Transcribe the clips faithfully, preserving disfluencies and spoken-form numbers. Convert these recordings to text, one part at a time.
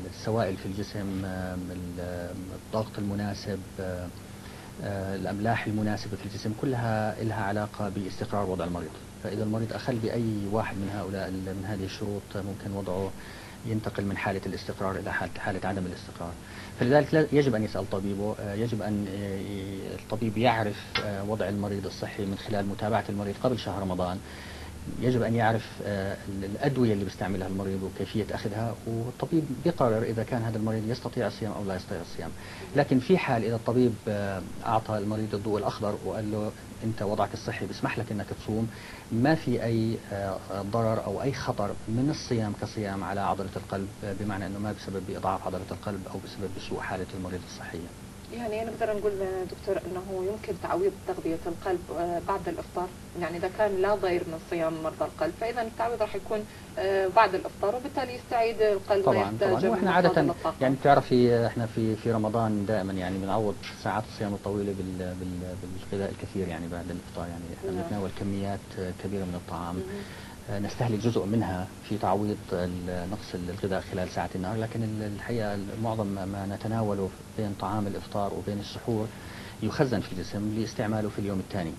السوائل في الجسم، الضغط المناسب، الأملاح المناسبة في الجسم، كلها لها علاقة باستقرار وضع المريض. فإذا المريض أخل بأي واحد من هؤلاء من هذه الشروط ممكن وضعه ينتقل من حالة الاستقرار إلى حالة عدم الاستقرار. فلذلك يجب أن يسأل طبيبه، يجب أن الطبيب يعرف وضع المريض الصحي من خلال متابعة المريض قبل شهر رمضان. يجب أن يعرف الأدوية اللي بيستعملها المريض وكيفية أخذها، والطبيب بيقرر إذا كان هذا المريض يستطيع الصيام أو لا يستطيع الصيام. لكن في حال إذا الطبيب أعطى المريض الضوء الأخضر وقال له أنت وضعك الصحي بيسمح لك أنك تصوم، ما في أي ضرر أو أي خطر من الصيام كصيام على عضلة القلب، بمعنى أنه ما بسبب إضعاف عضلة القلب أو بسبب سوء حالة المريض الصحية. يعني نقدر نقول دكتور أنه يمكن تعويض تغذية القلب بعد الإفطار، يعني إذا كان لا ضير من صيام مرضى القلب فإذا التعويض راح يكون بعد الإفطار، وبالتالي يستعيد القلب ما طبعا طبعا. واحنا عادة يعني بتعرفي احنا في في رمضان دائما يعني بنعوض ساعات الصيام الطويلة بال بالغذاء الكثير يعني بعد الإفطار، يعني احنا بنتناول كميات كبيرة من الطعام، نستهلك جزء منها في تعويض نقص الغذاء خلال ساعة النهار، لكن الحقيقة معظم ما نتناوله بين طعام الإفطار وبين السحور يخزن في الجسم لاستعماله في اليوم الثاني.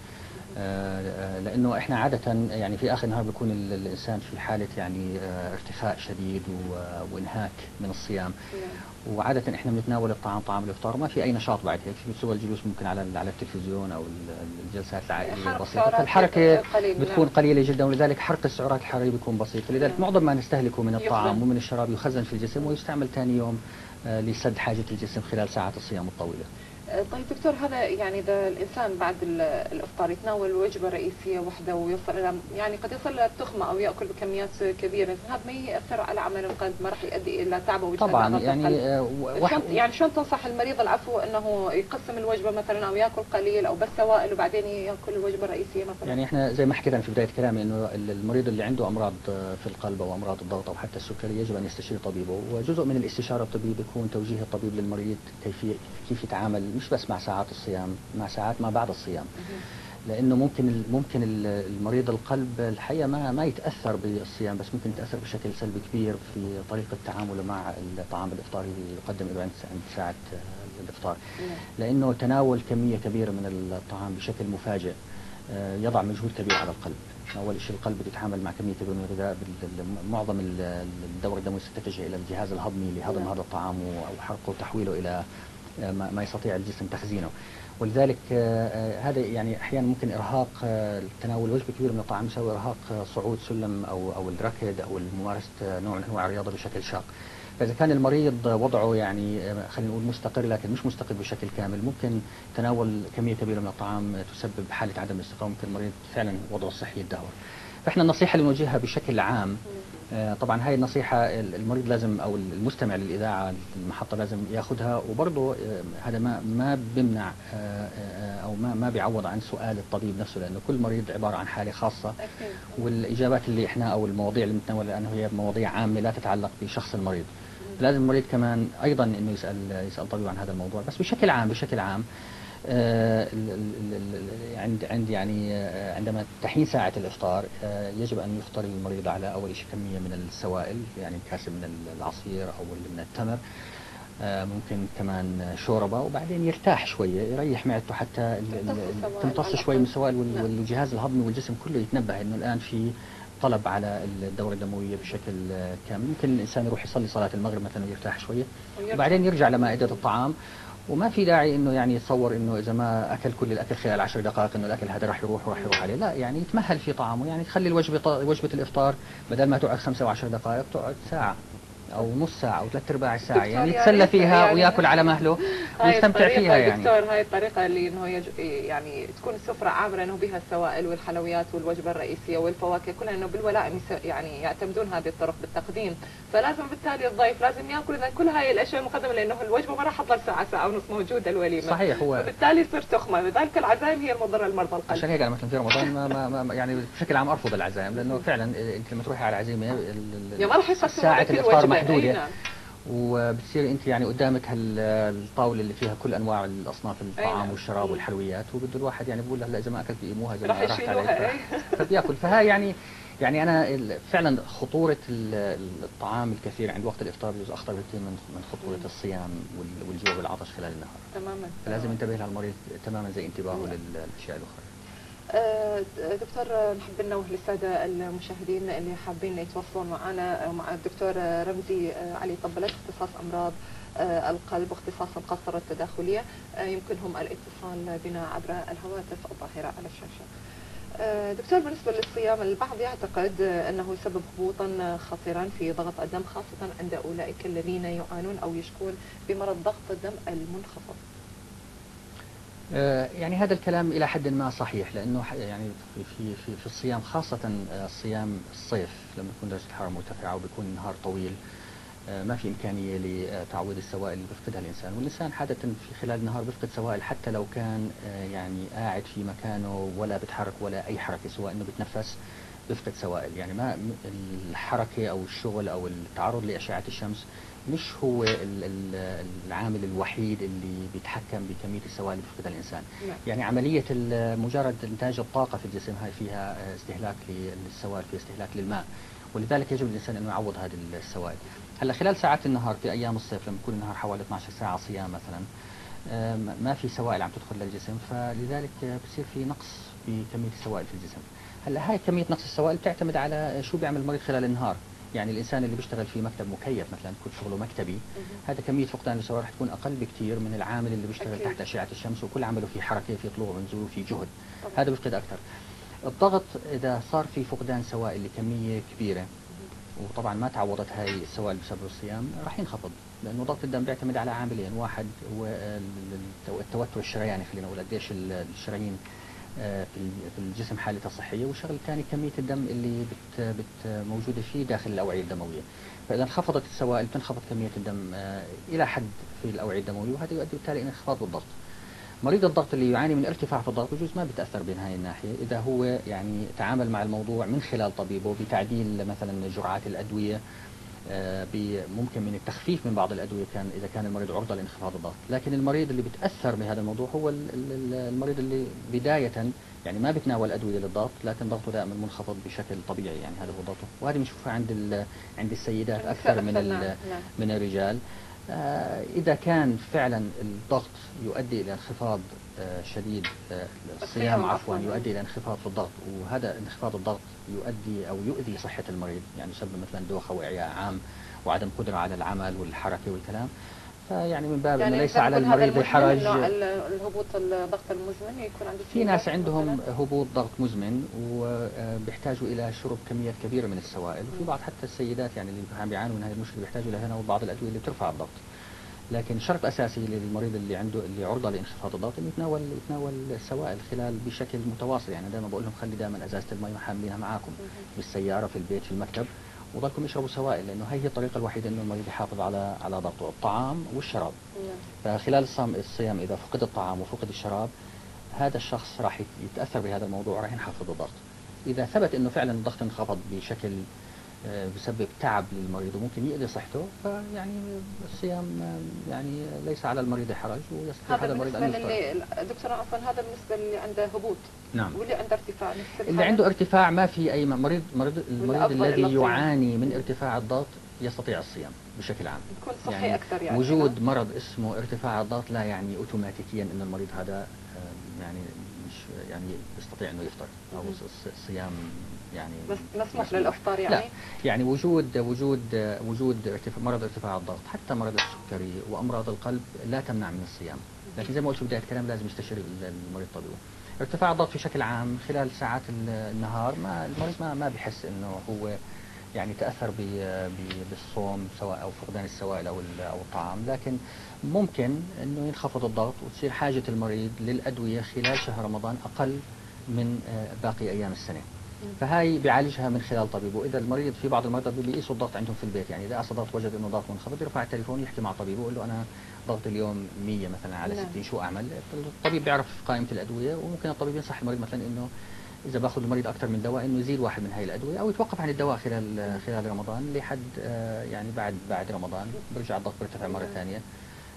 لأنه إحنا عادة يعني في آخر النهار بيكون الإنسان في حالة يعني ارتخاء شديد وإنهاك من الصيام، وعادة إحنا بنتناول الطعام طعام الإفطار وما في أي نشاط بعد هيك، في سوى الجلوس ممكن على على التلفزيون أو الجلسات العائلية البسيطة، فالحركة بتكون قليلة جدا، ولذلك حرق السعرات الحرارية بيكون بسيط، فلذلك معظم ما نستهلكه من الطعام ومن الشراب يخزن في الجسم ويستعمل ثاني يوم لسد حاجة الجسم خلال ساعات الصيام الطويلة. طيب دكتور، هذا يعني إذا الإنسان بعد الإفطار يتناول وجبة رئيسية واحدة ويوصل إلى يعني قد يصل للتخمة أو يأكل بكميات كبيرة، هذا ما يأثر على عمل القلب، ما راح يؤدي إلى تعب وجهد طبعا يعني وح... يعني شلون تنصح المريض العفو أنه يقسم الوجبة مثلا أو يأكل قليل أو بس سوائل وبعدين يأكل الوجبة الرئيسية مثلا؟ يعني إحنا زي ما حكينا في بداية كلامي إنه المريض اللي عنده أمراض في القلب أو أمراض الضغط أو حتى السكري يجب أن يستشير طبيبه، وجزء من الاستشارة الطبية بيكون توجيه الطبيب للمريض كيف كيف يتعامل مش بس مع ساعات الصيام، مع ساعات ما بعد الصيام، لانه ممكن ممكن المريض القلب الحقيقه ما ما يتاثر بالصيام، بس ممكن يتاثر بشكل سلبي كبير في طريقه تعامله مع الطعام الافطاري اللي يقدم له عند ساعه الافطار، لانه تناول كميه كبيره من الطعام بشكل مفاجئ يضع مجهود كبير على القلب. اول شيء القلب بيتعامل مع كميه كبيره من الغذاء، معظم الدوره الدمويه ستتجه الى الجهاز الهضمي لهضم هذا الطعام او حرقه وتحويله الى ما يستطيع الجسم تخزينه، ولذلك هذا يعني احيانا ممكن ارهاق تناول وجبه كبيره من الطعام يساوي ارهاق صعود سلم او او الركض او ممارسه نوع من انواع الرياضه بشكل شاق. فاذا كان المريض وضعه يعني خلينا نقول مستقر لكن مش مستقر بشكل كامل، ممكن تناول كميه كبيره من الطعام تسبب حاله عدم الاستقرار، ممكن المريض فعلا وضعه الصحي يتدهور. فاحنا النصيحه اللي نوجهها بشكل عام، طبعا هاي النصيحة المريض لازم أو المستمع للإذاعة المحطة لازم ياخذها، وبرضه هذا ما ما بيمنع أو ما ما بيعوض عن سؤال الطبيب نفسه، لأنه كل مريض عبارة عن حالة خاصة، والإجابات اللي إحنا أو المواضيع اللي بنتناولها لأنه هي مواضيع عامة لا تتعلق بشخص المريض، لازم المريض كمان أيضا إنه يسأل يسأل طبيب عن هذا الموضوع. بس بشكل عام بشكل عام آه عند عند يعني آه عندما تحين ساعة الإفطار آه يجب أن يفطر المريض على أول شيء كمية من السوائل، يعني كاسة من العصير أو من التمر، ممكن كمان شوربة، وبعدين يرتاح شوية يريح معدته حتى تمتص شوي من السوائل، والجهاز الهضمي والجسم كله يتنبه إنه الآن في طلب على الدورة الدموية بشكل كامل. ممكن الإنسان يروح يصلي صلاة المغرب مثلا ويرتاح شوية وبعدين يرجع لمائدة الطعام، وما في داعي انه يعني يتصور انه اذا ما اكل كل الاكل خلال عشر دقائق انه الاكل هذا راح يروح وراح يروح عليه، لا يعني يتمهل في طعامه، يعني تخلي الوجبه وجبه الافطار بدل ما تقعد خمسة وعشر دقائق تقعد ساعه او نص ساعه او ثلاث ارباع الساعه، يعني يتسلى فيها يعني وياكل على مهله ويستمتع فيها. يعني دكتور هاي الطريقه اللي انه يج... يعني تكون السفره عامره انه بها السوائل والحلويات والوجبه الرئيسيه والفواكه كلها انه بالولائم يعني يعتمدون هذه الطرق بالتقديم، فلازم بالتالي الضيف لازم ياكل اذا كل هاي الاشياء المقدمه، لانه الوجبه ما راح تضل ساعه ساعه ونص موجوده الوليمه. صحيح، هو وبالتالي يصير تخمه، لذلك العزائم هي المضره لمرضى القلب. عشان هيك انا مثلا في رمضان ما, ما, ما يعني بشكل عام ارفض العزائم، لانه فعلا انت لما تروحي على عزيمه ساعه الافطار محدوده، وبتصير انت يعني قدامك هالطاوله اللي فيها كل انواع الاصناف الطعام والشراب والحلويات، وبده الواحد يعني بقول هلا اذا ما اكلت يقيموها زي ما راحت علي، فبياكل. فهاي يعني يعني انا ال- فعلا خطوره ال- الطعام الكثير عند وقت الافطار بجوز اخطر بكثير من من خطوره مم. الصيام وال- والجوع والعطش خلال النهار. تماما. فلازم تماماً. ينتبه للمريض تماما زي انتباهه نعم. للاشياء الاخرى. آه، دكتور، نحب ننوه للسادة المشاهدين اللي حابين يتواصلون معنا مع الدكتور رمزي علي طبلت، اختصاص أمراض آه، القلب واختصاص القسطرة التداخلية، آه، يمكنهم الاتصال بنا عبر الهواتف الظاهرة على الشاشة. آه، دكتور، بالنسبة للصيام البعض يعتقد أنه يسبب هبوطا خطيرا في ضغط الدم، خاصة عند أولئك الذين يعانون أو يشكون بمرض ضغط الدم المنخفض. آه، يعني هذا الكلام إلى حد ما صحيح، لأنه ح- يعني في في في في الصيام خاصة آه، صيام الصيف لما يكون درجة الحرارة مرتفعة وبيكون النهار طويل، آه، ما في إمكانية لتعويض السوائل اللي بيفقدها الإنسان، والإنسان عادة في خلال النهار بيفقد سوائل حتى لو كان آه، يعني قاعد في مكانه ولا بيتحرك ولا أي حركة، سواء إنه بيتنفس بيفقد سوائل. يعني ما م- الحركة أو الشغل أو التعرض لأشعة الشمس مش هو ال- ال- العامل الوحيد اللي بيتحكم بكمية السوائل اللي بيفقدها الإنسان. نعم. يعني عملية ال- مجرد إنتاج الطاقة في الجسم هاي فيها آه، استهلاك للسوائل، فيها استهلاك للماء، ولذلك يجب الإنسان أنه يعوض هذه السوائل. هلا خلال ساعات النهار في أيام الصيف لما يكون النهار حوالي اثنعش ساعة صيام مثلا، آه، ما في سوائل عم تدخل للجسم، فلذلك آه، بصير في نقص بكمية السوائل في الجسم. هلا هاي كمية نقص السوائل بتعتمد على شو بيعمل المريض خلال النهار. يعني الإنسان اللي بيشتغل في مكتب مكيف مثلا، كل شغله مكتبي، مهم. هذا كمية فقدان السوائل رح تكون أقل بكثير من العامل اللي بيشتغل أكيد. تحت أشعة الشمس وكل عمله في حركة، في طلوع ونزول، في جهد، طبعا. هذا بيفقد أكثر. الضغط إذا صار في فقدان سوائل لكمية كبيرة وطبعا ما تعوضت هاي السوائل بسبب الصيام راح ينخفض، لانه ضغط الدم بيعتمد على عاملين، واحد هو التو- التوتر الشرياني، خلينا نقول قديش ال- الشرايين آه، في ال- في الجسم حالتها الصحيه، والشغله الثاني كميه الدم اللي بت بت موجوده فيه داخل الاوعيه الدمويه. فاذا انخفضت السوائل بتنخفض كميه الدم آه، الى حد في الاوعيه الدمويه، وهذا يؤدي بالتالي الى انخفاض بالضغط. مريض الضغط اللي يعاني من ارتفاع في الضغط بجوز ما بتأثر بين هاي الناحية إذا هو يعني تعامل مع الموضوع من خلال طبيبه بتعديل مثلا جرعات الأدوية، آه، ب- ممكن من التخفيف من بعض الأدوية كان إذا كان المريض عرضة لانخفاض الضغط. لكن المريض اللي بتأثر بهذا الموضوع هو ال- ال- المريض اللي بداية يعني ما بتناول أدوية للضغط لكن ضغطه دائما منخفض بشكل طبيعي، يعني هذا هو ضغطه، وهذه بنشوفها عند ال- عند السيدات النساء أكثر من أكثر، ال- نعم. نعم. من الرجال. آه، إذا كان فعلا الضغط يؤدي إلى انخفاض آه، شديد، آه، الصيام الصيام عفوا عفواً. يؤدي إلى انخفاض في الضغط، وهذا انخفاض الضغط يؤدي أو يؤذي صحة المريض، يعني يسبب مثلا دوخة وإعياء عام وعدم قدرة على العمل والحركة والكلام، فيعني من باب يعني أنه ليس نقدر على نقول هذا المريض المزمن، حرج. النوع ال- الهبوط الضغط المزمن يكون عند في ناس السيدات عندهم مثلاً. هبوط ضغط مزمن وبيحتاجوا إلى شرب كميات كبيرة من السوائل، وفي مم. بعض حتى السيدات يعني اللي عم بيعانوا من هذه المشكلة بيحتاجوا إلى هنا وبعض الأدوية اللي بترفع الضغط. لكن شرط اساسي للمريض اللي عنده اللي عرضه لانخفاض الضغط انه يتناول يتناول السوائل خلال بشكل متواصل. يعني دائما بقول لهم خلي دائما ازازه المي حاملينها معاكم مهم. بالسياره، في البيت، في المكتب، وضلكم يشربوا سوائل، لانه هي هي الطريقه الوحيده انه المريض يحافظ على على ضغطه، الطعام والشراب. نعم. فخلال الصيام الصيام اذا فقد الطعام وفقد الشراب هذا الشخص راح يتاثر بهذا الموضوع، راح ينخفض الضغط. اذا ثبت انه فعلا الضغط انخفض بشكل آه، بسبب تعب للمريض وممكن يؤذي صحته، فيعني الصيام آه، يعني ليس على المريض حرج ويستطيع هذا هذا المريض ان بالنسبة يفطر. للي دكتور عفوا، هذا بالنسبة اللي عنده هبوط. نعم. واللي عنده ارتفاع نفس اللي الحالة؟ عنده ارتفاع ما في اي مريض مريض المريض والأفضل الذي إلا الصيام. يعاني من ارتفاع الضغط يستطيع الصيام بشكل عام. يكون صحي يعني أكثر يعني. وجود ها؟ مرض اسمه ارتفاع الضغط لا يعني اوتوماتيكيا ان المريض هذا آه، يعني مش يعني يستطيع انه يفطر او مم. الص- الصيام يعني بس مسموح للإفطار يعني؟ لا، يعني وجود وجود وجود ارتفاع مرض ارتفاع الضغط حتى مرض السكري وامراض القلب لا تمنع من الصيام، لكن زي ما قلت في بدايه الكلام لازم يستشير المريض طبيبه. ارتفاع الضغط بشكل عام خلال ساعات النهار ما المريض ما ما بحس انه هو يعني تاثر ب- ب- بالصوم سواء او فقدان السوائل او ال- او الطعام، لكن ممكن انه ينخفض الضغط وتصير حاجه المريض للادويه خلال شهر رمضان اقل من آه، باقي ايام السنه. فهاي بيعالجها من خلال طبيبه. اذا المريض في بعض المرضى بيقيسوا الضغط عندهم في البيت، يعني اذا قاس الضغط وجد انه ضغط منخفض يرفع التليفون يحكي مع طبيبه يقول له انا ضغط اليوم مية مثلا على نعم. ستين، شو اعمل؟ الطبيب بيعرف قائمه الادويه، وممكن الطبيب ينصح المريض مثلا انه اذا باخذ المريض اكثر من دواء انه يزيد واحد من هاي الادويه او يتوقف عن الدواء خلال خلال رمضان لحد آه، يعني بعد بعد رمضان برجع الضغط بيرتفع مره نعم. ثانيه.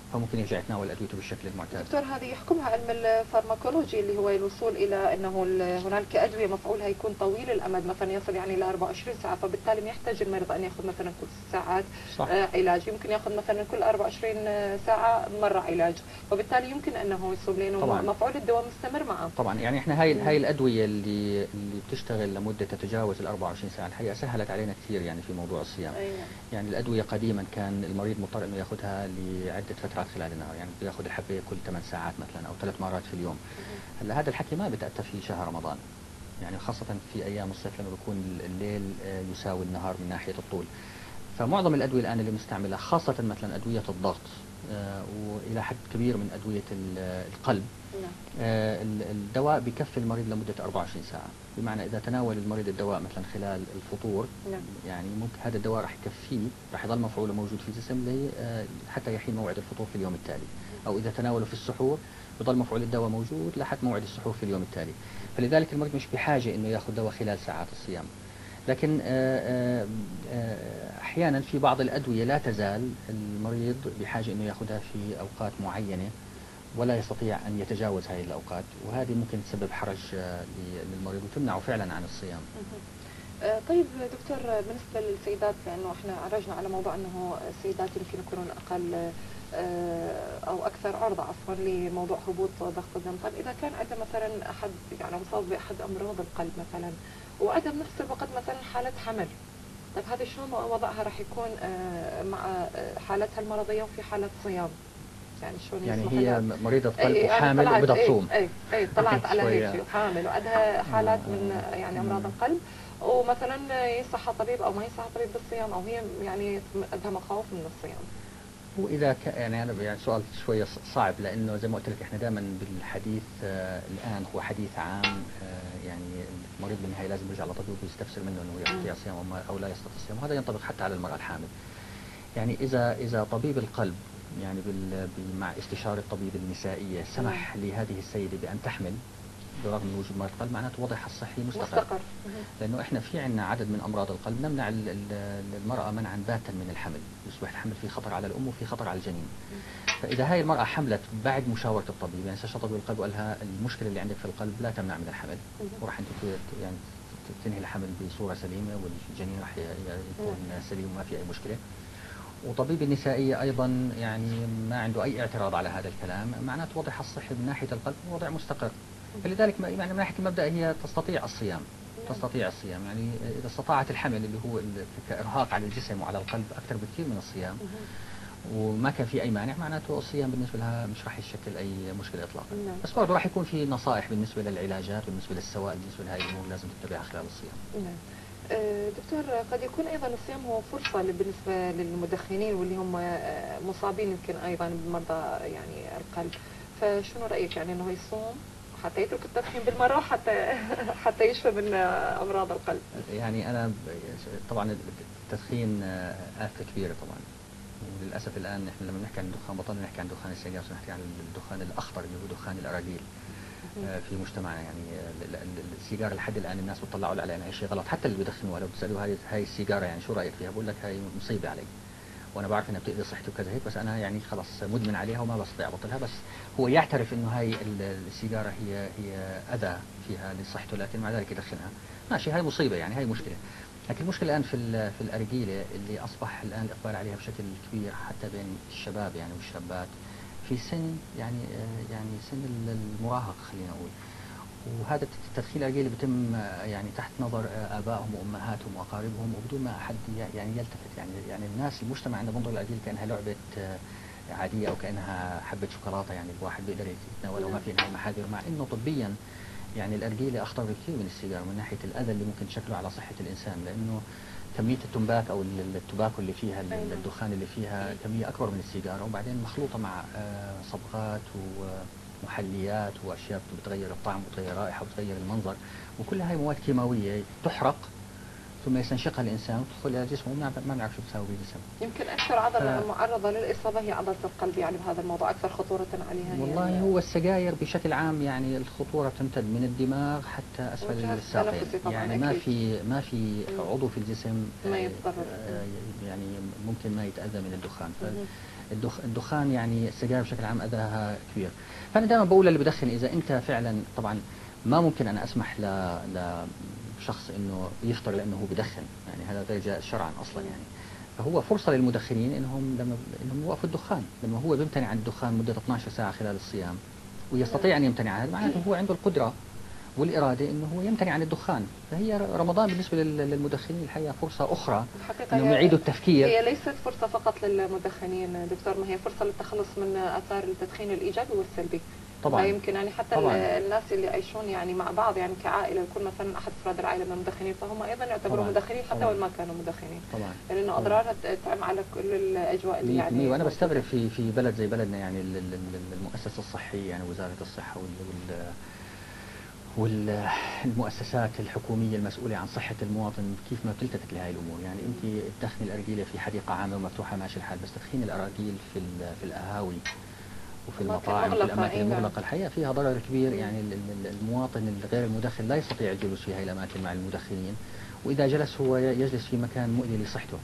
فممكن يرجع يتناول ادويته بالشكل المعتاد. دكتور هذه يحكمها علم الفارماكولوجي اللي هو الوصول الى انه هنالك ادويه مفعولها يكون طويل الامد مثلا يصل يعني الى أربعة وعشرين ساعه، فبالتالي ما يحتاج المريض ان ياخذ مثلا كل ساعات صح. آه علاج، يمكن ياخذ مثلا كل أربعة وعشرين ساعه مره علاج، وبالتالي يمكن انه يصوب لانه طبعاً. مفعول الدواء مستمر معه. طبعا يعني احنا هاي هاي الادويه اللي اللي بتشتغل لمده تتجاوز ال أربعة وعشرين ساعه الحقيقه سهلت علينا كثير يعني في موضوع الصيام. أيوة. يعني الادويه قديما كان المريض مضطر انه ياخذها لعده فترات خلال النهار، يعني بده ياخذ الحبه كل ثمان ساعات مثلا او ثلاث مرات في اليوم. هلا هذا الحكي ما بتاتى في شهر رمضان، يعني خاصه في ايام الصيف لما بيكون الليل يساوي النهار من ناحيه الطول. فمعظم الادويه الان اللي مستعمله خاصه مثلا ادويه الضغط آه والى حد كبير من ادويه القلب. نعم. آه الدواء بكفي المريض لمده أربعة وعشرين ساعه، بمعنى اذا تناول المريض الدواء مثلا خلال الفطور نعم. يعني ممكن هذا الدواء راح يكفيه، راح يظل مفعوله موجود في الجسم آه حتى يحين موعد الفطور في اليوم التالي، او اذا تناوله في السحور بضل مفعول الدواء موجود لحد موعد السحور في اليوم التالي. فلذلك المريض مش بحاجه انه ياخذ دواء خلال ساعات الصيام. لكن احيانا في بعض الادويه لا تزال المريض بحاجه انه ياخذها في اوقات معينه ولا يستطيع ان يتجاوز هذه الاوقات، وهذه ممكن تسبب حرج للمريض وتمنعه فعلا عن الصيام. طيب دكتور، بالنسبه للسيدات لانه احنا عرجنا على موضوع انه السيدات يمكن يكونون اقل او اكثر عرضه عفوا لموضوع هبوط ضغط الدم، طيب اذا كان عندها مثلا احد يعني مصاب باحد امراض القلب مثلا وعندها بنفس الوقت مثلا حاله حمل، طيب هذه شلون وضعها راح يكون مع حالتها المرضيه وفي حاله صيام؟ يعني شلون يعني يسمح هي لها؟ مريضة قلب يعني وحامل وبدها تصوم. اي اي طلعت على هيك حامل وعندها حالات من يعني امراض القلب، ومثلا يصحى طبيب او ما يصحى طبيب بالصيام، او هي يعني عندها مخاوف من الصيام. واذا ك... يعني انا يعني سؤال شويه صعب، لانه زي ما قلت لك احنا دائما بالحديث آه الان هو حديث عام، آه يعني المريض بالنهايه لازم يرجع لطبيب ويستفسر منه انه يستطيع الصيام او لا يستطيع الصيام، وهذا ينطبق حتى على المراه الحامل. يعني اذا اذا طبيب القلب يعني بال... مع استشاره الطبيب النسائيه سمح لهذه السيده بان تحمل برغم من وجود مرض القلب، معناته وضعها الصحي مستقر. مستقر. لانه احنا في عندنا عدد من امراض القلب نمنع المراه منعا باتا من الحمل، يصبح الحمل في خطر على الام وفي خطر على الجنين. فاذا هاي المراه حملت بعد مشاوره الطبيب، يعني استشار طبيب القلب وقال لها المشكله اللي عندك في القلب لا تمنع من الحمل، وراح انت يعني تنهي الحمل بصوره سليمه والجنين راح يكون سليم وما في اي مشكله. وطبيب النسائيه ايضا يعني ما عنده اي اعتراض على هذا الكلام، معناته وضعها الصحي من ناحيه القلب وضع مستقر. فلذلك يعني من ناحيه المبدا هي تستطيع الصيام، تستطيع الصيام، يعني اذا استطاعت الحمل اللي هو كارهاق على الجسم وعلى القلب اكثر بكثير من الصيام وما كان في اي مانع، معناته الصيام بالنسبه لها مش راح يشكل اي مشكله اطلاقا. بس برضه راح يكون في نصائح بالنسبه للعلاجات وبالنسبه للسوائل بالنسبه لهي الامور لازم تتبعها خلال الصيام. نعم. دكتور، قد يكون ايضا الصيام هو فرصه بالنسبه للمدخنين واللي هم مصابين يمكن ايضا بمرضى يعني القلب، فشنو رايك يعني انه يصوم حتى يترك التدخين بالمره وحتى حتى يشفى من امراض القلب؟ يعني انا طبعا التدخين آفة كبيره طبعا، وللاسف الان احنا لما بنحكي عن الدخان بطلنا نحكي عن دخان السيجاره، نحكي عن الدخان الاخطر اللي هو دخان الاراجيل في مجتمعنا. يعني السيجاره لحد الان الناس بتطلعوا على انها شيء غلط، حتى اللي بيدخنوا لو بتسالوه هاي هاي السيجاره يعني شو رايك فيها بقول لك هاي مصيبه علي، وانا بعرف انها بتاذي صحتي وكذا هيك، بس انا يعني خلص مدمن عليها وما بستطيع ابطلها. بس هو يعترف انه هاي السيجاره هي هي اذى فيها لصحته، لكن مع ذلك يدخنها. ماشي، هاي مصيبه يعني، هاي مشكله. لكن المشكله الان في في الارجيله اللي اصبح الان الاقبال عليها بشكل كبير حتى بين الشباب يعني والشابات في سن يعني يعني سن المراهقه خلينا نقول. وهذا التدخين الارجيلي بيتم يعني تحت نظر ابائهم وامهاتهم واقاربهم وبدون ما احد يعني يلتفت. يعني يعني الناس المجتمع عندنا بنظر الارجيل كانها لعبه عاديه او كانها حبه شوكولاته يعني الواحد بيقدر يتناولها وما في نهايه محاذير، مع انه طبيا يعني الارجيله اخطر بكثير من السيجاره من ناحيه الاذى اللي ممكن تشكله على صحه الانسان، لانه كميه التنباك او التباكو اللي فيها الدخان اللي فيها كميه اكبر من السيجاره، وبعدين مخلوطه مع صبغات ومحليات واشياء بتغير الطعم وبتغير الرائحه وبتغير المنظر، وكل هاي مواد كيماويه تحرق ثم يستنشقها الانسان وتدخل الى جسمه وما ما بنعرف شو بتساوي بالجسم. يمكن اكثر عضله ف... معرضه للاصابه هي عضله القلب يعني بهذا الموضوع اكثر خطوره عليها. والله يعني هو السجاير بشكل عام يعني الخطوره تمتد من الدماغ حتى اسفل الساقين، يعني ما في ما في عضو في الجسم ما يتضرر يعني ممكن ما يتاذى من الدخان. ف... الدخ الدخان يعني السجائر بشكل عام أذاها كبير. فأنا دائما بقول للي بدخن إذا أنت فعلا، طبعا ما ممكن أنا أسمح ل لشخص إنه يفطر لأنه هو بدخن، يعني هذا غير جائز شرعا أصلا يعني. فهو فرصة للمدخنين إنهم لما إنهم يوقفوا الدخان، لما هو بيمتنع عن الدخان مدة اثنتي عشرة ساعة خلال الصيام ويستطيع أن يمتنع عن هذا، معناته هو عنده القدرة والإرادة إنه هو يمتنع عن الدخان. فهي رمضان بالنسبة لل- للمدخنين الحقيقة فرصة أخرى الحقيقة إنهم هي يعيدوا التفكير. هي ليست فرصة فقط للمدخنين دكتور، ما هي فرصة للتخلص من آثار التدخين الإيجابي والسلبي. طبعا يمكن يعني حتى طبعا الناس اللي يعيشون يعني مع بعض يعني كعائلة، يكون مثلا أحد أفراد العائلة من المدخنين، فهم أيضا يعتبروا طبعا مدخنين حتى طبعا وإن ما كانوا مدخنين. طبعا لأنه طبعا أضرارها تعم على كل الأجواء اللي مية يعني بالمية. وأنا موجودة. بستغرب في في بلد زي بلدنا، يعني ال- ال- ال- المؤسسة الصحية، يعني وزارة الصحة وال وال والمؤسسات الحكومية المسؤولة عن صحة المواطن كيف ما بتلتفت لهذه الأمور. يعني أنت تدخني الأرجيلة في حديقة عامة ومفتوحة ماشي الحال، بس تدخين الأراجيل في ال- في القهاوي وفي أماكن المطاعم وفي مغلقة، الأماكن أي نعم. المغلقة الحقيقة فيها ضرر كبير. مم. يعني ال- ال- المواطن الغير المدخن لا يستطيع الجلوس في هذه الأماكن مع المدخنين، وإذا جلس هو يجلس في مكان مؤذي لصحته.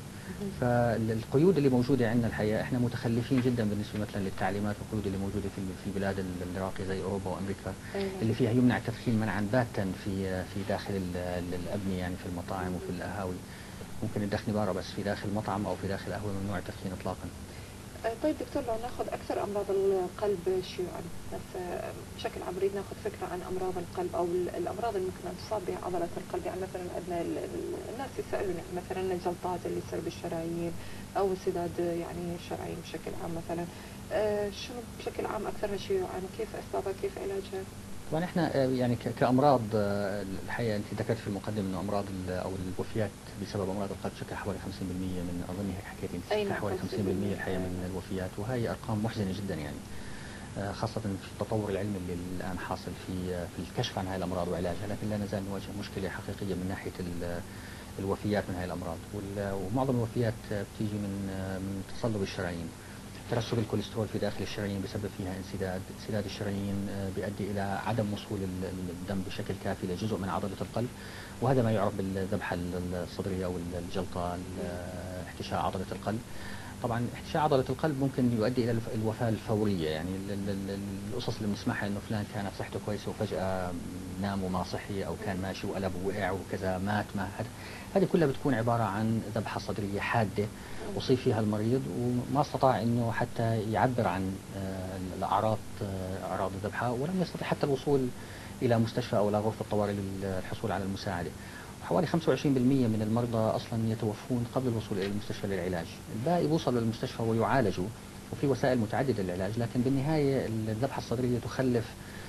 فالقيود اللي موجودة عندنا الحقيقة احنا متخلفين جدا بالنسبة مثلا للتعليمات والقيود اللي موجودة في في البلاد ال- الراقية زي أوروبا وأمريكا، أيوة. اللي فيها يمنع التدخين منعا باتا في في داخل ال- ال- الأبنية، يعني في المطاعم وفي القهاوي. ممكن الدخن بارة بس في داخل مطعم أو في داخل قهوة ممنوع التدخين إطلاقا. آه، طيب دكتور، لو ناخذ اكثر امراض القلب شيوعا، بس آه، بشكل عام نريد ناخذ فكره عن امراض القلب او ال- الامراض اللي ممكن ان تصاب بها عضله القلب. يعني مثلا عندنا ال- ال- الناس يسالون يعني مثلا الجلطات اللي تصير بالشرايين او انسداد يعني الشرايين بشكل عام مثلا، آه، شنو بشكل عام اكثرها شيوعا، كيف اسبابها، كيف علاجها؟ طبعا احنا آه، يعني ك- كأمراض، آه، الحقيقة أنت ذكرت في المقدمة إنه أمراض ال- أو الوفيات بسبب أمراض القلب تشكل حوالي خمسين بالمئة من، أظن هيك حكيت أنت، أي تشكل نعم، حوالي خمسين خمسين بالمئة بالمئة. الحقيقة من الوفيات، وهي أرقام محزنة جدا يعني. آه، خاصة في التطور العلمي اللي الآن حاصل في آه، في الكشف عن هذه الأمراض وعلاجها، لكن لا نزال نواجه مشكلة حقيقية من ناحية ال- الوفيات من هذه الأمراض. وال- ومعظم الوفيات آه، بتيجي من آه، من تصلب الشرايين. ترسب الكوليسترول في داخل الشرايين بسبب فيها انسداد، انسداد الشرايين آه، بيؤدي إلى عدم وصول ال- ال- الدم بشكل كافي لجزء من عضلة القلب، وهذا ما يعرف بالذبحة ال- الصدرية أو الجلطة، ال- آه، احتشاء عضلة القلب. طبعا احتشاء عضلة القلب ممكن يؤدي إلى الف- الوفاة الفورية. يعني ال- ال- ال- القصص اللي بنسمعها إنه فلان كانت صحته كويسة وفجأة نام وما صحي، أو كان ماشي وقلب ووقع وكذا مات، ما هذا هذه كلها بتكون عبارة عن ذبحة صدرية حادة أصيب فيها المريض وما استطاع إنه حتى يعبر عن آه، الأعراض، آه، أعراض الذبحة، ولم يستطع حتى الوصول إلى مستشفى أو إلى غرفة طوارئ للحصول على المساعدة. وحوالي خمسة وعشرين بالمئة من المرضى أصلا يتوفون قبل الوصول إلى المستشفى للعلاج، الباقي بيوصلوا للمستشفى ويعالجوا، وفي وسائل متعددة للعلاج، لكن بالنهاية الذبحة الصدرية تخلف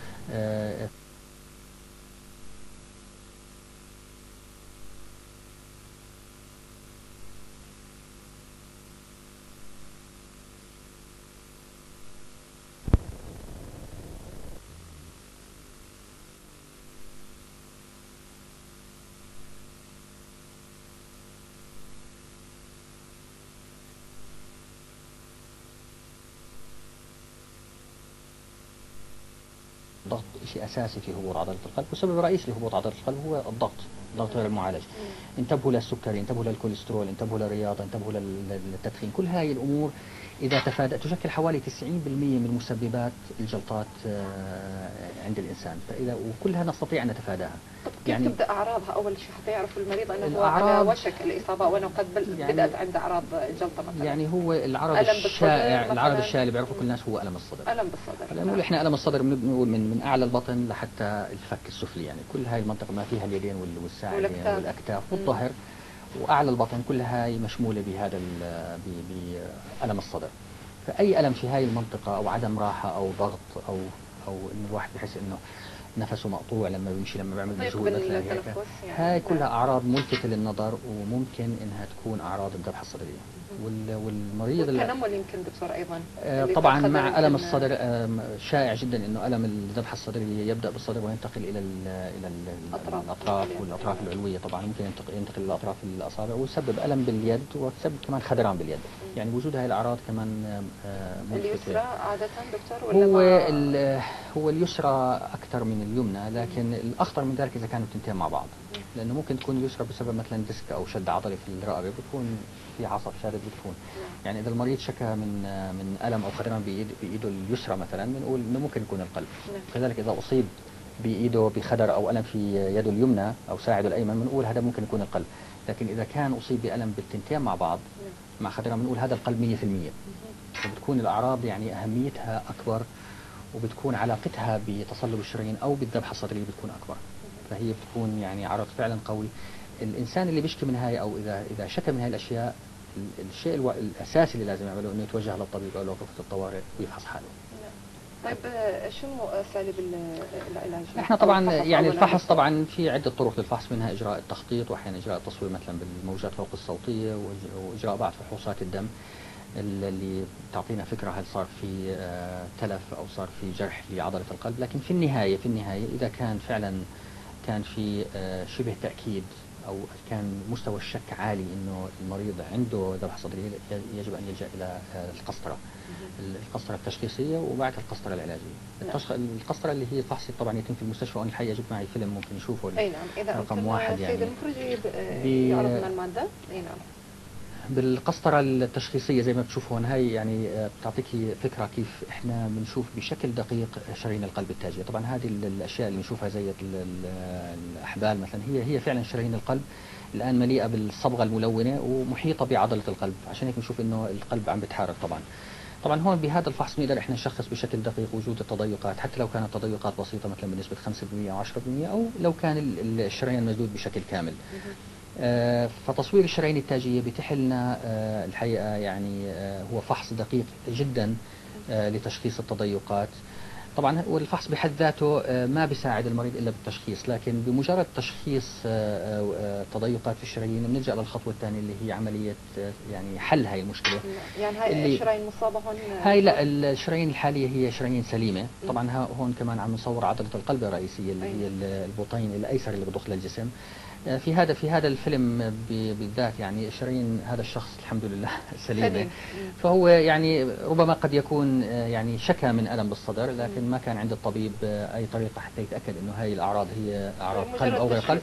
آه، الضغط شيء أساسي في هبوط عضلة القلب، والسبب الرئيسي لهبوط عضلة القلب هو الضغط، الضغط غير المعالج. انتبهوا للسكري، انتبهوا للكوليسترول، انتبهوا للرياضة، انتبهوا لل- للتدخين. كل هذه الأمور إذا تفادت تشكل حوالي تسعين بالمئة من مسببات الجلطات آه، عند الإنسان، فإذا وكلها نستطيع أن نتفاداها. طب كيف يعني تبدا اعراضها اول شيء حتى يعرف المريض انه هو على الأعراض وشك الاصابه وانه قد بل- يعني بدات عنده اعراض جلطه مثلا؟ يعني هو العرض ألم بالصدر الشائع، العرض مثلاً؟ الشائع اللي بيعرفه كل الناس هو ألم الصدر. الم بالصدر. هلا نقول احنا ألم الصدر بنقول من من أعلى البطن لحتى الفك السفلي، يعني كل هاي المنطقة ما فيها اليدين وال- والساعدين والأكتاف. والأكتاف مم. والظهر وأعلى البطن، كل هاي مشمولة بهذا ال- ب- بألم الصدر. فأي ألم في هاي المنطقة أو عدم راحة أو ضغط أو أو إنه الواحد بحس إنه نفسه مقطوع لما بيمشي، لما بيعمل ضيق مجهود مثلا هيك، بالتنفس يعني. هاي كلها أعراض ملفتة للنظر وممكن إنها تكون أعراض الذبحة الصدرية. وال- والمريض اللي- والتنمل يمكن دكتور ايضا. آه، اللي طبعا قد مع خطر ألم يمكن- الصدر آه، شائع جدا انه ألم الذبحة الصدرية يبدأ بالصدر وينتقل إلى ال إلى ال أطراف. الأطراف والأطراف العلوية، طبعا ممكن ينتقل ينتقل إلى أطراف الأصابع ويسبب ألم باليد ويسبب كمان خدران باليد. يعني وجود هذه الأعراض كمان آه، اليسرى ملفتة. عادة دكتور ولا هو ما- ال- هو اليسرى أكثر من اليمنى، لكن الأخطر من ذلك إذا كانوا التنتين مع بعض، لأنه ممكن تكون اليسرى بسبب مثلا ديسك أو شد عضلي في الرقبة، بتكون في عصب شادد بتكون. يعني إذا المريض شكى من من ألم أو خدران بإيد بإيده اليسرى مثلا، بنقول إنه ممكن يكون القلب. كذلك إذا أصيب بإيده بخدر أو ألم في يده اليمنى أو ساعده الأيمن، بنقول هذا ممكن يكون القلب. لكن إذا كان أصيب بألم بالتنتين مع بعض مع خدران، بنقول هذا القلب مية في المية. وبتكون الأعراض يعني أهميتها أكبر، وبتكون علاقتها بتصلب الشرايين أو بالذبحة الصدرية بتكون أكبر. فهي بتكون يعني عرض فعلا قوي. الإنسان اللي بيشكي من هاي أو إذا إذا شكى من هاي الأشياء، الشيء الو... الأساسي اللي لازم يعمله إنه يتوجه للطبيب أو لغرفة الطوارئ ويفحص حاله. طيب شو اساليب العلاج؟ احنا طبعا يعني الفحص طبعا في عده طرق للفحص، منها اجراء التخطيط، واحيانا اجراء التصوير مثلا بالموجات فوق الصوتيه، واجراء بعض فحوصات الدم اللي تعطينا فكره هل صار في تلف او صار في جرح لعضله القلب. لكن في النهايه في النهايه اذا كان فعلا كان في شبه تاكيد او كان مستوى الشك عالي انه المريض عنده ذبحه صدريه، يجب ان يلجا الى القسطره. القسطره التشخيصيه وبعد القسطره العلاجيه. التشخ... القسطره اللي هي فحص طبعا يتم في المستشفى، وانا الحقيقه جبت معي فيلم ممكن نشوفه. اي نعم، اذا رقم واحد يعني سيد المخرج يعرض لنا الماده. اي نعم. بالقسطره التشخيصيه زي ما بتشوفوا هون، هاي يعني بتعطيك فكره كيف احنا بنشوف بشكل دقيق شرايين القلب التاجيه. طبعا هذه الاشياء اللي بنشوفها زي الاحبال مثلا، هي هي فعلا شرايين القلب الان مليئه بالصبغه الملونه ومحيطه بعضله القلب، عشان هيك بنشوف انه القلب عم بيتحرك. طبعا طبعا هون بهذا الفحص بنقدر احنا نشخص بشكل دقيق وجود التضيقات، حتى لو كانت تضيقات بسيطه مثلا بنسبه خمسة بالمئة او عشرة بالمئة، او لو كان الشريان مسدود بشكل كامل. آه فتصوير الشرايين التاجيه بيتيح لنا آه الحقيقه يعني آه هو فحص دقيق جدا آه لتشخيص التضيقات. طبعا والفحص بحد ذاته ما بيساعد المريض الا بالتشخيص، لكن بمجرد تشخيص تضيقات في الشرايين بنلجا للخطوه الثانيه اللي هي عمليه يعني حل هاي المشكله. يعني هاي الشرايين مصابه هون؟ هاي لا، الشرايين الحاليه هي شرايين سليمه. طبعا هون كمان عم نصور عضله القلب الرئيسيه اللي هي البطين الايسر اللي بضخ للجسم. في هذا في هذا الفيلم بالذات يعني شرايين هذا الشخص الحمد لله سليمه. فهو يعني ربما قد يكون يعني شكى من الم بالصدر، لكن ما كان عند الطبيب اي طريقه حتى يتاكد انه هاي الاعراض هي اعراض قلب او غير قلب.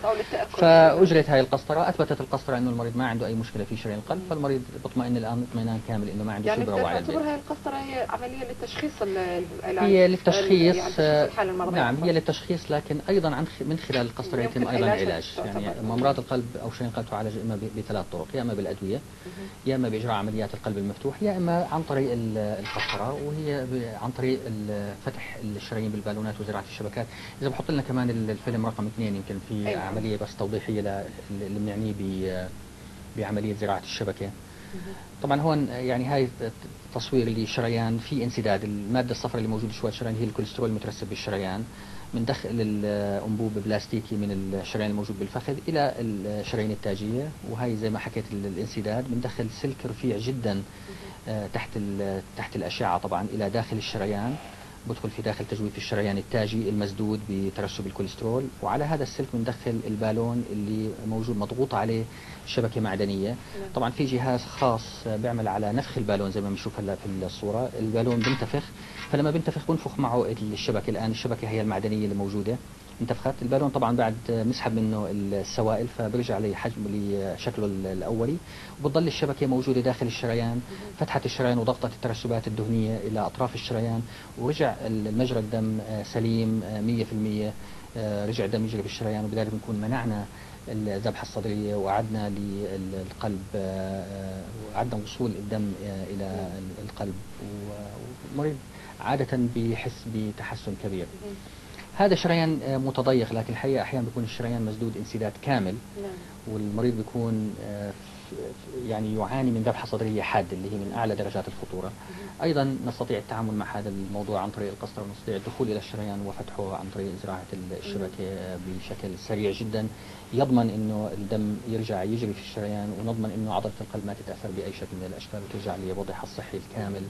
فاجرت هاي القسطره، اثبتت القسطره انه المريض ما عنده اي مشكله في شرايين القلب، فالمريض بطمئن الان اطمئنان كامل انه ما عنده يعني شيء بروع على البيت. يعني هاي القسطره هي عمليه للتشخيص العلاج؟ هي للتشخيص يعني نعم هي للتشخيص، لكن ايضا عن من خلال القسطره يتم ايضا علاج. يعني امراض القلب او شرايين القلب تعالج اما بثلاث طرق، يا اما بالادويه، يا اما باجراء عمليات القلب المفتوح، يا اما عن طريق القسطره وهي عن طريق فتح الشرايين بالبالونات وزراعه الشبكات. اذا بحط لنا كمان الفيلم رقم اثنين يمكن في أيوة. عمليه بس توضيحيه اللي بنعنيه بعمليه زراعه الشبكه. طبعا هون يعني هاي تصوير للشريان في انسداد، الماده الصفراء اللي موجوده شويه الشريان هي الكوليسترول المترسب بالشريان. بندخل الانبوب بلاستيكي من الشريان الموجود بالفخذ الى الشرايين التاجيه، وهي زي ما حكيت الانسداد بندخل سلك رفيع جدا تحت تحت الاشعه طبعا الى داخل الشريان، بدخل في داخل تجويف الشريان التاجي المسدود بترسب الكوليسترول، وعلى هذا السلك بندخل البالون اللي موجود مضغوط عليه شبكه معدنيه. طبعا في جهاز خاص بيعمل على نفخ البالون زي ما بنشوف هلا في الصوره، البالون بنتفخ، فلما بنتفخ بنفخ معه الشبكه. الان الشبكه هي المعدنيه اللي موجوده انتفخت، البالون طبعا بعد بنسحب منه السوائل فبرجع لحجم لشكله الاولي، وبتضل الشبكه موجوده داخل الشريان. فتحت الشريان وضغطت الترسبات الدهنيه الى اطراف الشريان، ورجع المجرى الدم سليم مية بالمية، رجع الدم يجري بالشريان، وبذلك بنكون منعنا الذبحه الصدريه وعدنا للقلب وعدنا وصول الدم الى القلب، والمريض عاده بيحس بتحسن كبير. هذا شريان متضيق، لكن الحقيقه احيانا بيكون الشريان مسدود انسداد كامل، والمريض بيكون يعني يعاني من ذبحه صدريه حاده اللي هي من اعلى درجات الخطوره. ايضا نستطيع التعامل مع هذا الموضوع عن طريق القسطره، ونستطيع الدخول الى الشريان وفتحه عن طريق زراعه الشبكه بشكل سريع جدا، يضمن انه الدم يرجع يجري في الشريان، ونضمن انه عضله القلب ما تتاثر باي شكل من الاشكال وترجع لوضعها الصحي الكامل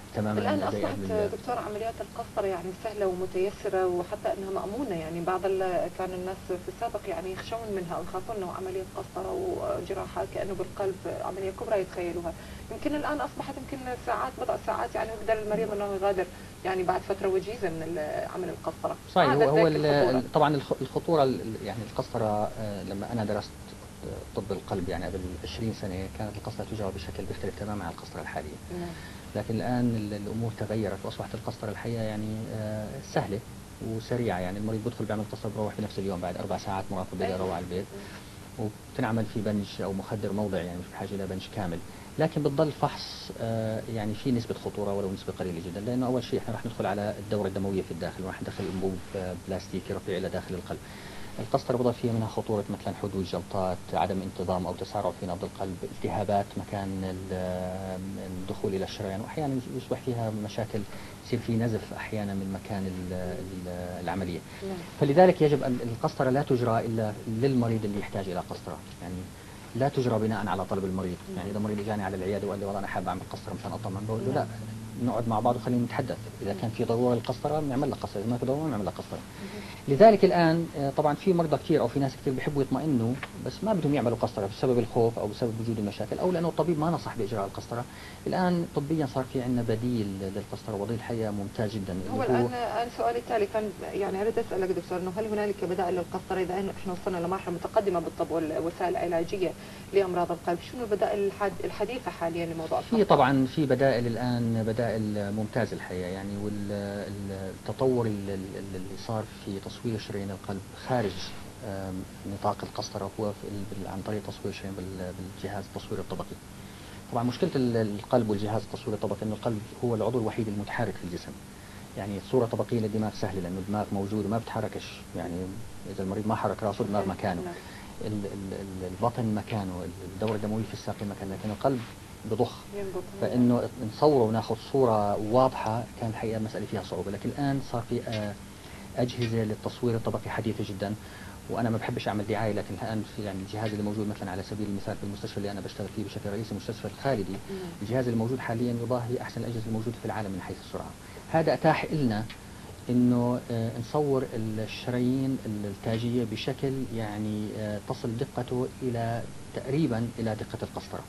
تماما الآن زي أصبحت قبل. دكتور عمليات القسطرة يعني سهلة ومتيسرة وحتى أنها مأمونة، يعني بعض ال- كان الناس في السابق يعني يخشون منها أو يخافون أنه عملية قسطرة وجراحة كأنه بالقلب عملية كبرى يتخيلوها. يمكن الآن أصبحت يمكن ساعات بضع ساعات يعني يقدر المريض أنه يغادر يعني بعد فترة وجيزة من ال- عمل القسطرة. صحيح. هو عادت هو ذيك الخطورة. ال- طبعا الخ- الخطورة ال- يعني القسطرة، آه، لما أنا درست طب القلب يعني قبل عشرين سنة كانت القسطرة تجرى بشكل بيختلف تماما عن القسطرة الحالية. نعم. لكن الآن ال- الأمور تغيرت وأصبحت القسطرة الحقيقة يعني آه، سهلة وسريعة. يعني المريض بيدخل بيعمل قسطرة بروح في نفس اليوم بعد أربع ساعات مراقبة بيقدر يروح على البيت، وبتنعمل في بنج أو مخدر موضعي يعني مش بحاجة إلى بنج كامل. لكن بتضل فحص آه، يعني في نسبة خطورة ولو نسبة قليلة جدا، لأنه أول شيء إحنا راح ندخل على الدورة الدموية في الداخل وراح ندخل أنبوب آه، بلاستيكي رفيع إلى داخل القلب. القسطرة بضل فيها منها خطورة مثلا حدوث جلطات، عدم انتظام أو تسارع في نبض القلب، التهابات مكان ال- الدخول إلى الشريان، وأحيانا يصبح فيها مشاكل، يصير في نزف أحيانا من مكان ال- ال- العملية. نعم. فلذلك يجب أن القسطرة لا تجرى إلا للمريض اللي يحتاج إلى قسطرة، يعني لا تجرى بناء على طلب المريض. يعني إذا مريض جاني على العيادة وقال لي والله أنا حابب أعمل قسطرة مشان أطمن، بقول له لا، نقعد مع بعض وخلينا نتحدث، إذا كان في ضرورة للقسطرة نعمل لها قسطرة، إذا ما في ضرورة نعمل لها قسطرة. لذلك الآن آه، طبعا في مرضى كثير أو في ناس كثير بيحبوا يطمئنوا بس ما بدهم يعملوا قسطرة بسبب الخوف أو بسبب وجود المشاكل أو لأنه الطبيب ما نصح بإجراء القسطرة. الآن طبيا صار في عندنا بديل للقسطرة وبديل الحقيقة ممتاز جدا. هو اللي الآن الآن سؤالي التالي كان يعني أريد أسألك دكتور إنه هل هنالك بدائل للقسطرة إذا إنه إحنا وصلنا لمرحلة متقدمة بالطب والوسائل العلاجية لأمراض القلب، شنو البدائل الحد- الحديثة حاليا لموضوع في القسطرة؟ طبعا في بدائل الآن، بدائل ممتازة الحقيقة يعني. والتطور اللي صار في تصوير شرايين القلب خارج آم، نطاق القسطرة هو في ال- عن طريق تصوير شرايين بال- بالجهاز التصوير الطبقي. طبعا مشكلة ال- القلب والجهاز التصوير الطبقي انه القلب هو العضو الوحيد المتحرك في الجسم. يعني الصورة طبقية للدماغ سهلة لانه الدماغ موجود وما بتحركش، يعني اذا المريض ما حرك راسه الدماغ مكانه، نعم. ال- ال- ال- البطن مكانه، الدورة الدموية في الساقين مكانه، لكن القلب بضخ. ينبض. فانه نصوره وناخذ صورة واضحة كان الحقيقة مسألة فيها صعوبة. لكن الان صار في آه، أجهزة للتصوير الطبقي حديثة جدا. وأنا ما بحبش أعمل دعاية لكن الآن في يعني الجهاز اللي موجود مثلا على سبيل المثال في المستشفى اللي أنا بشتغل فيه بشكل رئيسي مستشفى الخالدي، الجهاز الموجود حاليا يضاهي أحسن الأجهزة الموجودة في العالم من حيث السرعة. هذا أتاح لنا إنه آه، نصور الشرايين التاجية بشكل يعني آه، تصل دقته إلى تقريبا إلى دقة القسطرة.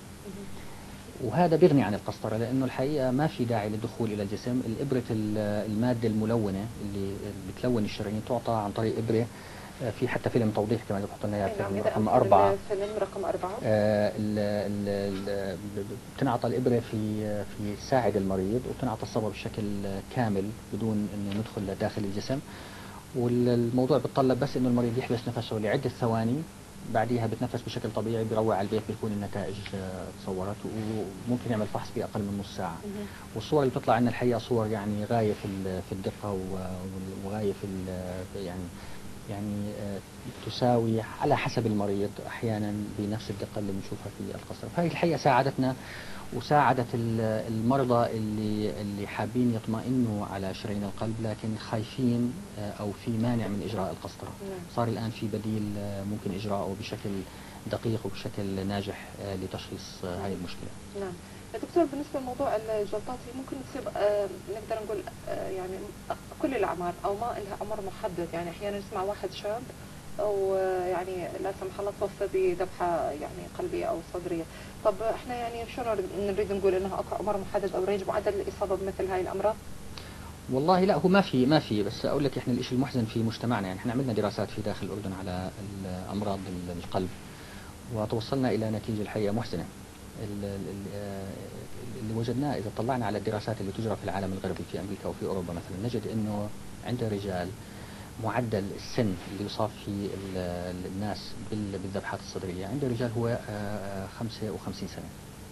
وهذا بيغني عن القسطرة لأنه الحقيقة ما في داعي للدخول إلى الجسم. الإبرة ال- المادة الملونة اللي بتلون الشرايين تعطى عن طريق إبرة آه، في حتى فيلم توضيح كمان بحط لنا إياه أي نعم. فيلم إذا رقم أذكر أربعة. الفيلم رقم أربعة. آه، ال- ال- ال- بتنعطى الإبرة في في ساعد المريض وبتنعطى الصبغة بشكل كامل بدون إنه ندخل داخل الجسم. والموضوع بتطلب بس إنه المريض يحبس نفسه لعدة ثواني، بعديها بتنفس بشكل طبيعي بيروح على البيت بيكون النتائج آه، تصورت، وممكن يعمل فحص في أقل من نص ساعة. والصور اللي بتطلع عندنا الحقيقة صور يعني غاية في ال- في الدقة و- وغاية في ال- يعني يعني آه، تساوي على حسب المريض أحيانا بنفس الدقة اللي بنشوفها في القسطرة. فهي الحقيقة ساعدتنا وساعدت ال- المرضى اللي اللي حابين يطمئنوا على شرايين القلب لكن خايفين آه، أو في مانع من إجراء القسطرة. نعم. صار الآن في بديل آه، ممكن إجراءه بشكل دقيق وبشكل ناجح آه، لتشخيص آه، هذه المشكلة. نعم. يا دكتور بالنسبة لموضوع الجلطات هي ممكن تصيب آه، نقدر نقول آه، يعني كل الأعمار أو ما لها عمر محدد، يعني أحيانا نسمع واحد شاب أو آه، يعني لا سمح الله توفى بذبحة يعني قلبية أو صدرية. طب احنا يعني شو نريد نقول انها اكو عمر محدد او رينج معدل للاصابه بمثل هاي الامراض؟ والله لا، هو ما في ما في بس اقول لك احنا الشيء المحزن في مجتمعنا يعني احنا عملنا دراسات في داخل الاردن على امراض القلب وتوصلنا الى نتيجه الحقيقه محزنه. ال- ال- آه، اللي وجدناه اذا طلعنا على الدراسات اللي تجرى في العالم الغربي في امريكا وفي اوروبا مثلا نجد انه عند الرجال معدل السن اللي يصاب فيه ال- ال- الناس بال- بالذبحات الصدريه عند الرجال هو آه، آه، خمسة وخمسين سنه.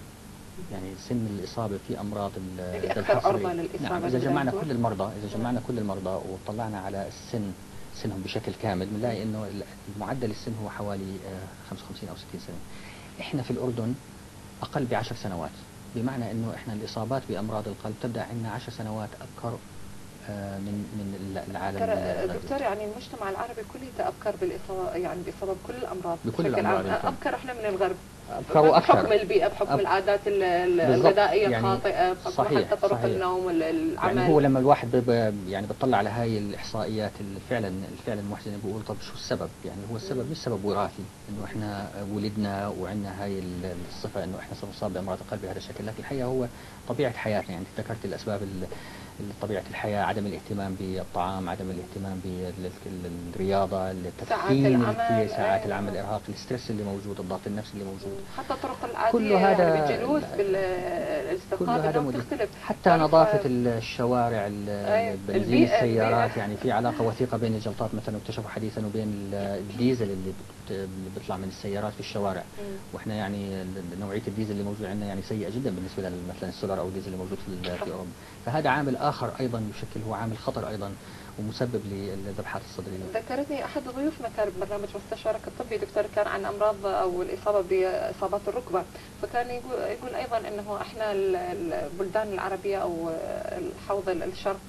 يعني سن الإصابة في أمراض ال- يعني الذبحات أكثر عرضة الصدرية. للإصابة. نعم، إذا جمعنا بالدكتور. كل المرضى إذا جمعنا كل المرضى وطلعنا على السن سنهم بشكل كامل بنلاقي إنه المعدل السن هو حوالي آه، خمسة وخمسين أو ستين سنة. إحنا في الأردن أقل بعشر سنوات، بمعنى إنه إحنا الإصابات بأمراض القلب تبدأ عندنا عشر سنوات أبكر آه، من من العالم ترى الغربي. دكتور يعني المجتمع العربي كله أبكر بالإصابة يعني بإصابة بكل الأمراض بكل بشكل عام، الأمراض. أبكر إحنا من الغرب أبكر بحكم أكثر. البيئة، بحكم أب... العادات ال- ال- بالضبط. الغذائية يعني الخاطئة، بحكم صحيح حتى طرق صحيح. النوم والعمل. يعني هو لما الواحد بيبقى يعني بيطلع على هاي الإحصائيات فعلا الفعلا المحزنة بيقول طب شو السبب؟ يعني هو السبب مش سبب وراثي إنه إحنا ولدنا وعندنا هاي الصفة إنه إحنا سنصاب بأمراض القلب بهذا الشكل، لكن الحقيقة هو طبيعة حياتنا. يعني ذكرت الأسباب ال- طبيعة الحياة، عدم الاهتمام بالطعام، عدم الاهتمام بالرياضة، التدخين العمل، الكثير، ساعات أيوة. العمل، الإرهاق، الاسترس اللي موجود، الضغط النفسي اللي موجود. حتى الطرق العادية كل هذا يعني بالجلوس كل بالاستلقاء هذا انه مدير. بتختلف. حتى تعرف- نظافة الشوارع، ال- أيوة. بنزين البيئة- السيارات، البيئة. يعني في علاقة وثيقة بين الجلطات مثلا اكتشفوا حديثا وبين ال- الديزل اللي بت- اللي بيطلع من السيارات في الشوارع. مم. واحنا يعني ال- نوعية الديزل اللي موجود عندنا يعني سيئة جدا بالنسبة لل- مثلا السولار او الديزل اللي موجود في ال- في اوروبا. فهذا عامل اخر ايضا يشكل، هو عامل خطر ايضا ومسبب للذبحات الصدرية. ذكرتني احد ضيوفنا كان ببرنامج مستشارك الطبي دكتور، كان عن امراض او الاصابه باصابات الركبه، فكان يقول يقول ايضا انه احنا ال- البلدان العربيه او الحوض الشرق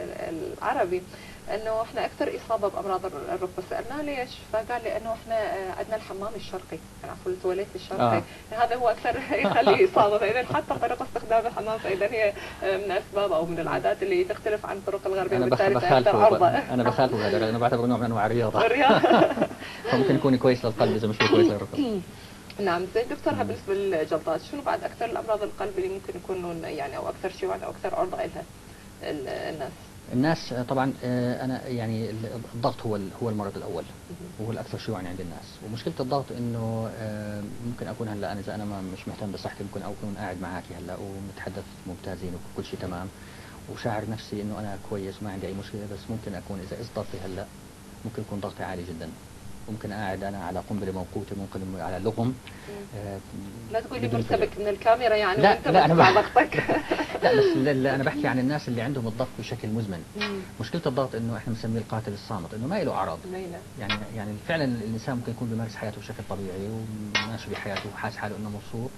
العربي انه احنا اكثر اصابه بامراض الركبه. سالناه ليش؟ فقال لي انه احنا عندنا الحمام الشرقي، يعني عفوا التواليت الشرقي، آه. هذا هو اكثر يخلي اصابه. فاذا حتى طريقه استخدام الحمام فاذا هي من الاسباب او من العادات اللي تختلف عن الطرق الغربيه، انا بخ- وبالتالي فأكثر بخالفه عرضه. انا بخالفه هذا، انا بعتبره نوع من انواع الرياضة. الرياضة. فممكن يكون كويس للقلب اذا مش كويس للركب. نعم زين دكتور، بالنسبه للجلطات شنو بعد اكثر الامراض القلب اللي ممكن يكونوا يعني او اكثر شيوعا او اكثر عرضه لها ال- الناس؟ الناس طبعا آه، انا يعني الضغط هو ال- هو المرض الاول وهو الاكثر شيوعا عند الناس. ومشكله الضغط انه آه، ممكن اكون هلا انا اذا انا ما مش مهتم بصحتي ممكن اكون قاعد معاكي هلا ومتحدث ممتازين وكل شيء تمام وشاعر نفسي انه انا كويس وما عندي اي مشكله، بس ممكن اكون اذا قست ضغطي هلا ممكن يكون ضغطي عالي جدا، ممكن قاعد انا على قنبله موقوته، ممكن على لغم. آه، لا تقول لي بدون مرتبك من الكاميرا يعني لا وانت لا انا بتسمع بح- ضغطك. لا بس لا لا انا بحكي عن الناس اللي عندهم الضغط بشكل مزمن. مم. مشكله الضغط انه احنا بنسميه القاتل الصامت، انه ما له اعراض. ليلى. يعني يعني فعلا الانسان ممكن يكون بيمارس حياته بشكل طبيعي وماشي بحياته وحاسس حاله انه مبسوط،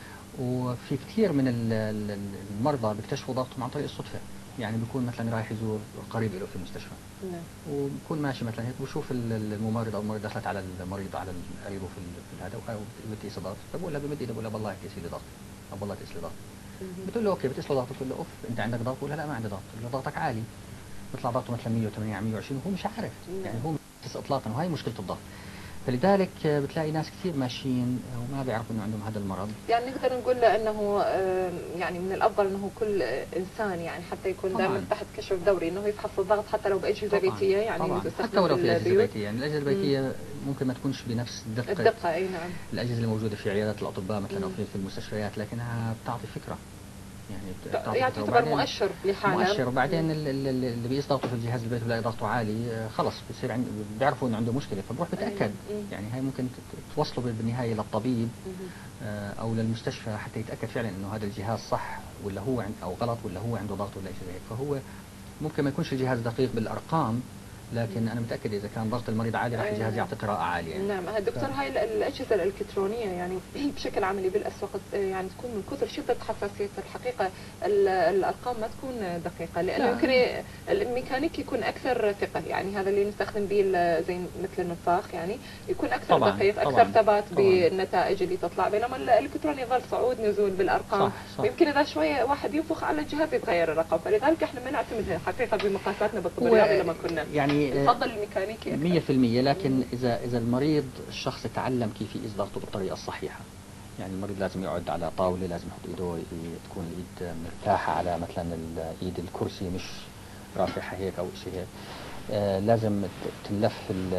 وفي كثير من ال- ال- المرضى بيكتشفوا ضغطهم عن طريق الصدفه. يعني بيكون مثلا رايح يزور قريب له في المستشفى نعم. وبكون ماشي مثلا هيك بشوف ال- ال- الممرض او الممرضه دخلت على المريض على قريبه في ال- في هذا وبتقيس ضغط، فبقول لها بمد ايدي بقول لها والله قيسي لي ضغط او والله قيس لي ضغط. مم. بتقول له اوكي، بتقيس له ضغط، بتقول له اوف انت عندك ضغط؟ بقول لها لا ما عندي ضغط. بقول له ضغطك عالي، بيطلع ضغطه مثلا مية وثمانين على مية وعشرين وهو مش عارف. نعم. يعني هو مش حاسس اطلاقا، وهي مشكله الضغط. فلذلك بتلاقي ناس كثير ماشيين وما بيعرفوا انه عندهم هذا المرض. يعني نقدر نقول له انه آه، يعني من الافضل انه كل انسان يعني حتى يكون طبعاً. دائما تحت كشف دوري انه يفحص الضغط حتى لو باجهزه طبعاً. بيتيه، يعني طبعا تستخدم حتى ولو في اجهزه البيوت. بيتيه، يعني الاجهزه البيتيه ممكن ما تكونش بنفس دقه الدقه، اي نعم. الاجهزه اللي موجوده في عيادات الاطباء مثلا او مم. في في المستشفيات، لكنها بتعطي فكره. يعني بتعطي يعني فكرة. تعتبر وبعدين- مؤشر لحاله. مؤشر. وبعدين ال- ال- ال- اللي بيقيس ضغطه في الجهاز البيت بيلاقي ضغطه عالي، آه، خلص بصير عند بيعرفوا انه عنده مشكله فبروح بتاكد. مم. يعني هاي ممكن ت- توصله بالنهايه للطبيب مم. آه، او للمستشفى حتى يتاكد فعلا انه هذا الجهاز صح ولا هو عند او غلط ولا هو عنده ضغط ولا شيء زي هيك. فهو ممكن ما يكونش الجهاز دقيق بالارقام، لكن انا متاكد اذا كان ضغط المريض عالي راح الجهاز يعطي قراءه عاليه. يعني. نعم دكتور، هاي ال- الأجهزة الإلكترونية يعني بشكل عملي بالأسواق يعني تكون من كثر شدة حساسية الحقيقة ال- الأرقام ما تكون دقيقة، لأنه لا. يمكن ي- الميكانيكي يكون أكثر ثقة، يعني هذا اللي نستخدم به ال- زي مثل النفاخ يعني يكون أكثر طبعاً. دقيق، أكثر طبعاً. ثبات طبعاً. بالنتائج اللي تطلع، بينما الإلكتروني يظل صعود نزول بالأرقام. صح صح. ويمكن إذا شوية واحد ينفخ على الجهاز يتغير الرقم، فلذلك احنا ما نعتمد حقيقة بمقاساتنا بالطب هو الرياضي لما كنا يعني آه، نفضل الميكانيكي أكثر. مية في المية. لكن إذا إذا المريض الشخص تعلم كيف يقيس ضغطه بالطريقة الصحيحة، يعني المريض لازم يقعد على طاولة، لازم يحط إيده ي- تكون الإيد مرتاحة على مثلا الإيد الكرسي مش رافعها هيك أو شيء هيك. آه لازم ت- تنلف ال-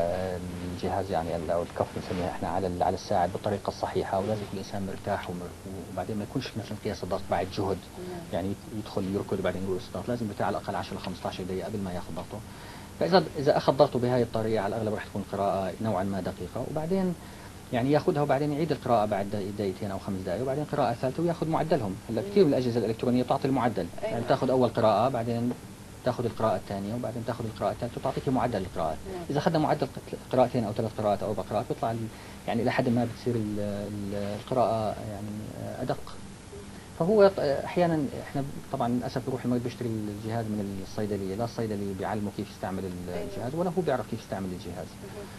الجهاز يعني ال- أو الكف بنسميها إحنا على ال- على الساعد بالطريقة الصحيحة، ولازم يكون الإنسان مرتاح ومر- وبعدين ما يكونش مثلا قياس الضغط بعد جهد، يعني يدخل يركض وبعدين يقول الضغط، لازم بتاع على الأقل عشرة خمسة عشر دقيقة قبل ما ياخذ ضغطه. فإذا إذا أخذ ضغطه بهذه الطريقة على الأغلب راح تكون قراءة نوعا ما دقيقة، وبعدين يعني ياخذها وبعدين يعيد القراءة بعد دقيقتين أو خمس دقائق، وبعدين قراءة ثالثة وياخذ معدلهم. هلا كثير من الأجهزة الإلكترونية بتعطي المعدل، أيوة. يعني تاخذ أول قراءة بعدين تاخذ القراءة الثانية وبعدين تاخذ القراءة الثالثة وتعطيك معدل القراءات. نعم. إذا أخذنا معدل قراءتين أو ثلاث قراءات أو أربع قراءات بيطلع ال- يعني إلى حد ما بتصير ال- ال- القراءة يعني أدق. فهو ط- احيانا احنا طبعا للاسف بيروح المريض بيشتري الجهاز من الصيدليه، لا الصيدلي بيعلمه كيف يستعمل الجهاز ولا هو بيعرف كيف يستعمل الجهاز.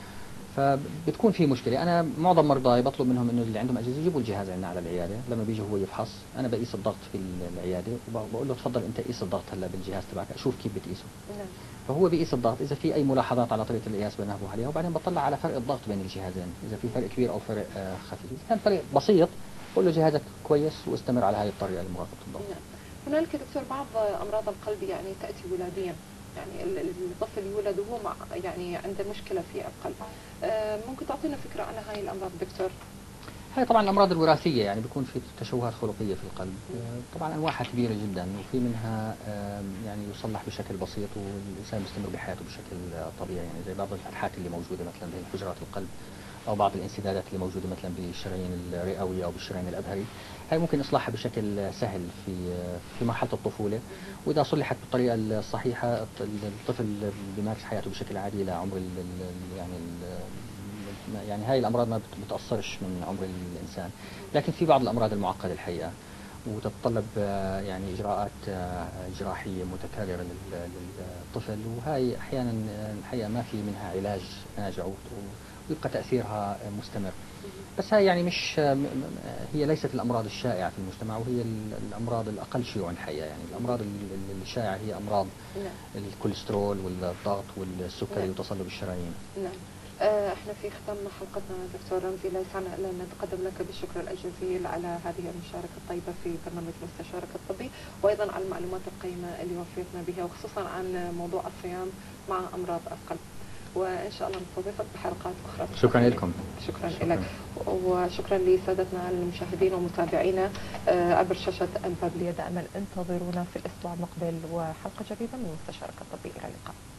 فبتكون في مشكله. انا معظم مرضاي بطلب منهم انه اللي عندهم اجهزه يجيبوا الجهاز عندنا على العياده، لما بيجي هو يفحص انا بقيس الضغط في العياده وبقول له تفضل انت قيس الضغط هلا بالجهاز تبعك اشوف كيف بتقيسه. نعم. فهو بيقيس الضغط، اذا في اي ملاحظات على طريقه القياس بنبه عليها، وبعدين بطلع على فرق الضغط بين الجهازين، اذا في فرق كبير او فرق آه، خفيف. اذا كان فرق بسيط بقول له جهازك كويس واستمر على هذه الطريقه لمراقبه الضغط. نعم. هنالك دكتور بعض امراض القلب يعني تاتي ولاديا، يعني ال- ال- الطفل يولد وهو مع يعني عنده مشكله في القلب. آه، ممكن تعطينا فكره عن هاي الامراض دكتور؟ هاي طبعا الامراض الوراثيه، يعني بيكون في تشوهات خلقيه في القلب. آه، طبعا انواعها كبيره جدا، وفي منها آه، يعني يصلح بشكل بسيط والانسان بيستمر بحياته بشكل آه، طبيعي، يعني زي بعض الفتحات اللي موجوده مثلا بين حجرات القلب، او بعض الانسدادات اللي موجوده مثلا بالشرايين الرئويه او بالشرايين الابهري. هاي ممكن اصلاحها بشكل سهل في آه، في مرحله الطفوله، واذا صلحت بالطريقه الصحيحه الط- الطفل بيمارس حياته بشكل عادي لعمر ال ال- يعني ال يعني هاي الامراض ما بت- بتاثرش من عمر الانسان. لكن في بعض الامراض المعقده الحقيقه وتتطلب آه، يعني اجراءات آه، جراحيه متكرره لل- للطفل، وهاي احيانا آه، الحقيقه ما في منها علاج ناجع و- ويبقى تاثيرها مستمر. بس هاي يعني مش آه، م- م- هي ليست الامراض الشائعه في المجتمع، وهي ال- الامراض الاقل شيوعا الحقيقه. يعني الامراض ال- ال- الشائعه هي امراض نعم. الكوليسترول والضغط والسكري نعم. وتصلب الشرايين. نعم. آه، احنا في ختام حلقتنا دكتور رمزي لا يسعنا الا ان نتقدم لك بالشكر الجزيل على هذه المشاركه الطيبه في برنامج مستشارك الطبي، وايضا على المعلومات القيمه اللي وفيتنا بها، وخصوصا عن موضوع الصيام مع امراض القلب. وان شاء الله نستضيفك بحلقات اخرى. شكرا لكم. شكرا, شكراً. لك، وشكرا لسادتنا المشاهدين ومتابعينا آه، عبر شاشه البابليه. دائما انتظرونا في الاسبوع المقبل وحلقه جديده من مستشارك الطبي. الى اللقاء.